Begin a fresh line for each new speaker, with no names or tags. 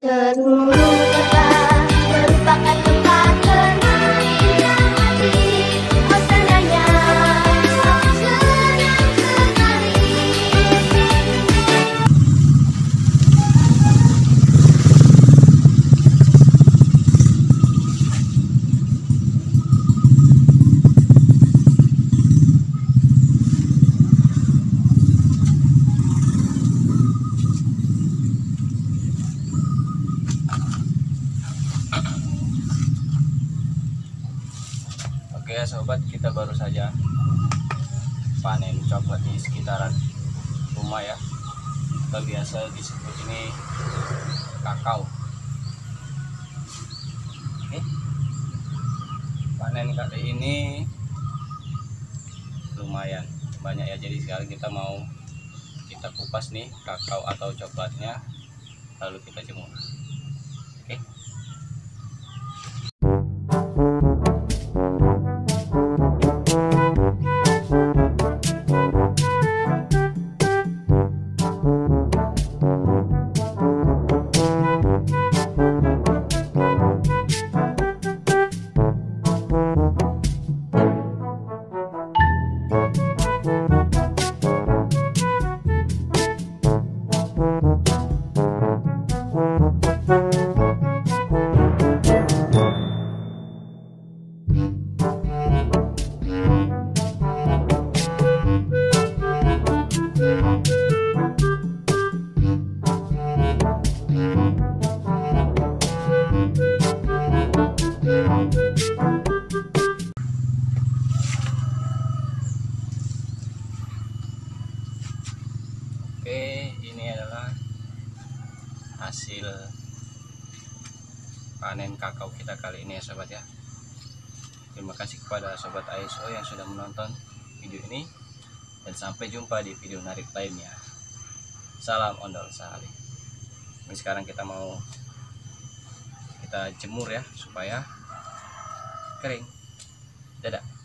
Seluruh kota merupakan tempat bermain yang asik. Oh senangnya, oh senang sekali.
Oke ya sobat, kita baru saja panen coklat di sekitaran rumah ya, atau biasa disebut ini kakao. Oke, panen kali ini lumayan banyak ya, jadi sekarang kita kupas nih kakao atau coklatnya, lalu kita jemur. Oke. Oke, ini adalah hasil panen kakao kita kali ini ya sobat ya. Terima kasih kepada sobat ASO yang sudah menonton video ini, dan sampai jumpa di video menarik lainnya. Salam ondol sehari. Ini sekarang kita jemur ya supaya kering. Dadah.